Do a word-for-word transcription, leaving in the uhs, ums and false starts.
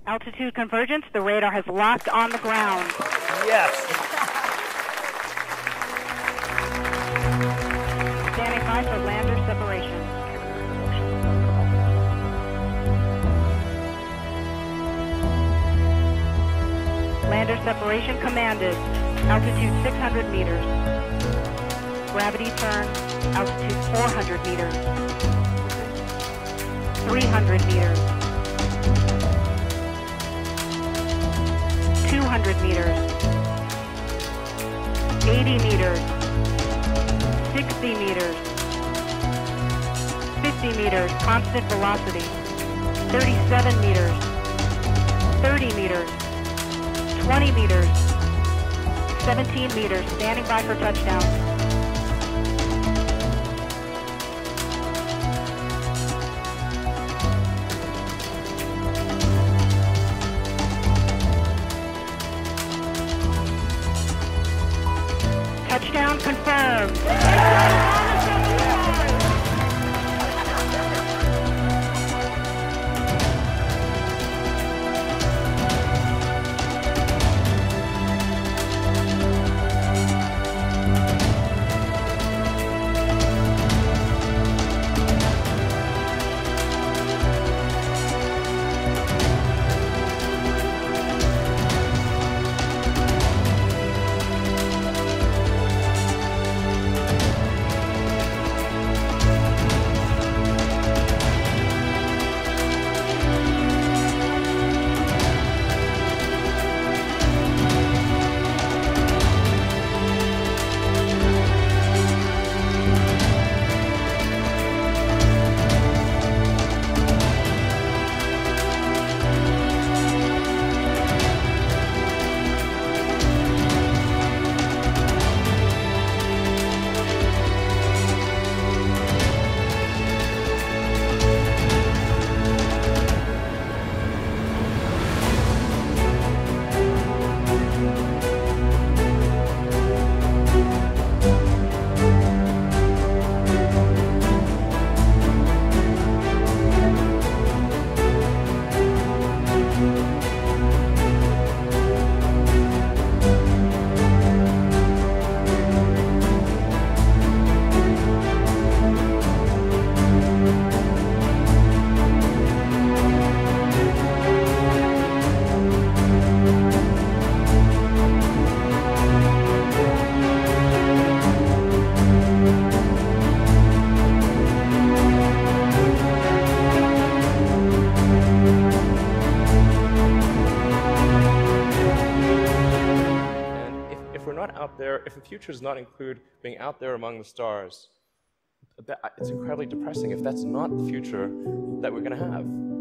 Altitude convergence, the radar has locked on the ground. Yes. Standing by for lander separation. Lander separation commanded. Altitude six hundred meters. Gravity turn. Altitude four hundred meters. three hundred meters. two hundred meters. eighty meters. sixty meters. fifty meters. Constant velocity. thirty-seven meters. thirty meters. twenty meters. seventeen meters. Standing by for touchdown. Touchdown confirmed. Out there, if the future does not include being out there among the stars, it's incredibly depressing if that's not the future that we're going to have.